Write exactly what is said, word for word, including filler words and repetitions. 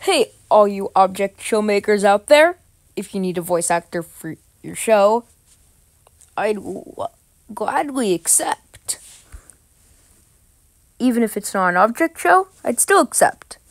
Hey, all you object show makers out there, if you need a voice actor for your show, I'd w- gladly accept. Even if it's not an object show, I'd still accept.